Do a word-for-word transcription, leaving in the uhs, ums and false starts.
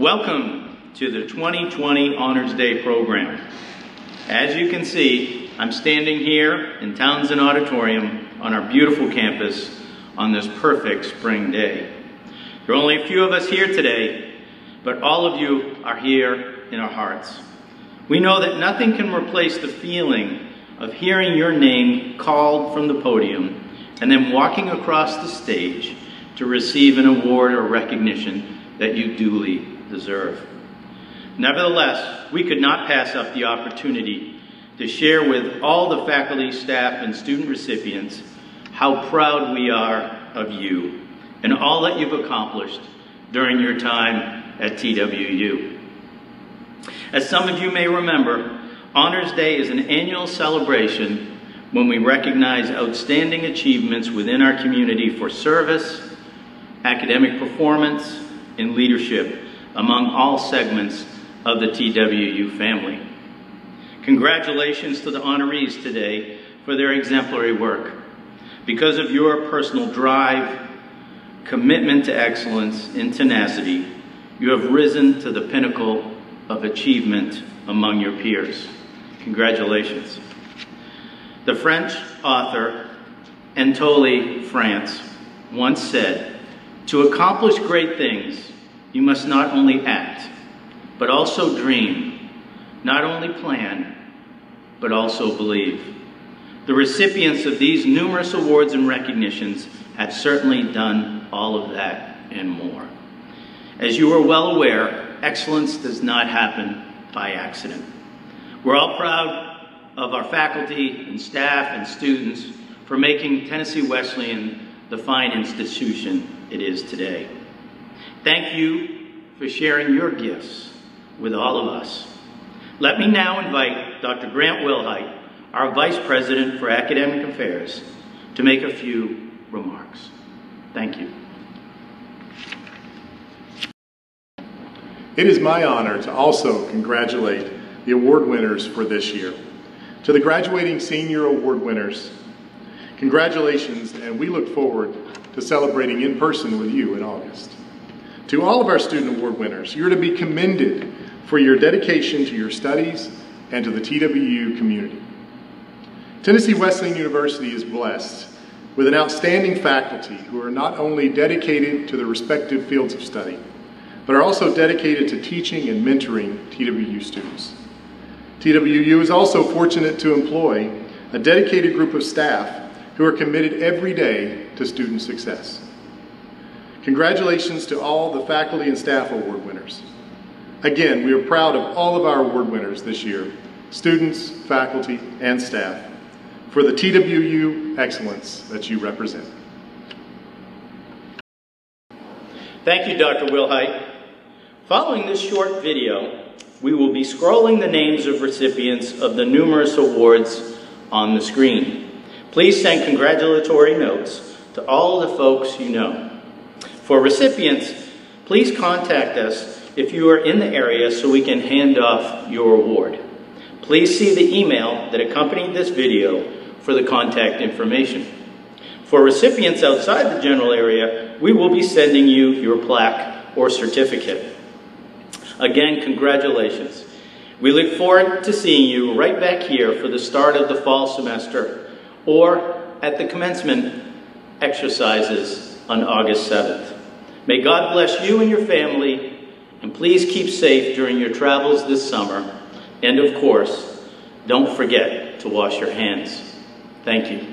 Welcome to the twenty twenty Honors Day program. As you can see, I'm standing here in Townsend Auditorium on our beautiful campus on this perfect spring day. There are only a few of us here today, but all of you are here in our hearts. We know that nothing can replace the feeling of hearing your name called from the podium and then walking across the stage to receive an award or recognition that you duly deserve. Nevertheless, we could not pass up the opportunity to share with all the faculty, staff, and student recipients how proud we are of you and all that you've accomplished during your time at T W U. As some of you may remember, Honors Day is an annual celebration when we recognize outstanding achievements within our community for service, academic performance, and leadership among all segments of the T W U family. Congratulations to the honorees today for their exemplary work. Because of your personal drive, commitment to excellence, and tenacity, you have risen to the pinnacle of achievement among your peers. Congratulations. The French author Anatole France once said, "To accomplish great things, you must not only act, but also dream, not only plan, but also believe." The recipients of these numerous awards and recognitions have certainly done all of that and more. As you are well aware, excellence does not happen by accident. We're all proud of our faculty and staff and students for making Tennessee Wesleyan the fine institution it is today. Thank you for sharing your gifts with all of us. Let me now invite Doctor Grant Wilhite, our Vice President for Academic Affairs, to make a few remarks. Thank you. It is my honor to also congratulate the award winners for this year. To the graduating senior award winners, congratulations, and we look forward to celebrating in person with you in August. To all of our student award winners, you're to be commended for your dedication to your studies and to the T W U community. Tennessee Wesleyan University is blessed with an outstanding faculty who are not only dedicated to their respective fields of study, but are also dedicated to teaching and mentoring T W U students. T W U is also fortunate to employ a dedicated group of staff who are committed every day to student success. Congratulations to all the faculty and staff award winners. Again, we are proud of all of our award winners this year, students, faculty, and staff, for the T W U excellence that you represent. Thank you, Doctor Wilhite. Following this short video, we will be scrolling the names of recipients of the numerous awards on the screen. Please send congratulatory notes to all the folks you know. For recipients, please contact us if you are in the area so we can hand off your award. Please see the email that accompanied this video for the contact information. For recipients outside the general area, we will be sending you your plaque or certificate. Again, congratulations. We look forward to seeing you right back here for the start of the fall semester or at the commencement exercises on August seventh. May God bless you and your family, and please keep safe during your travels this summer. And of course, don't forget to wash your hands. Thank you.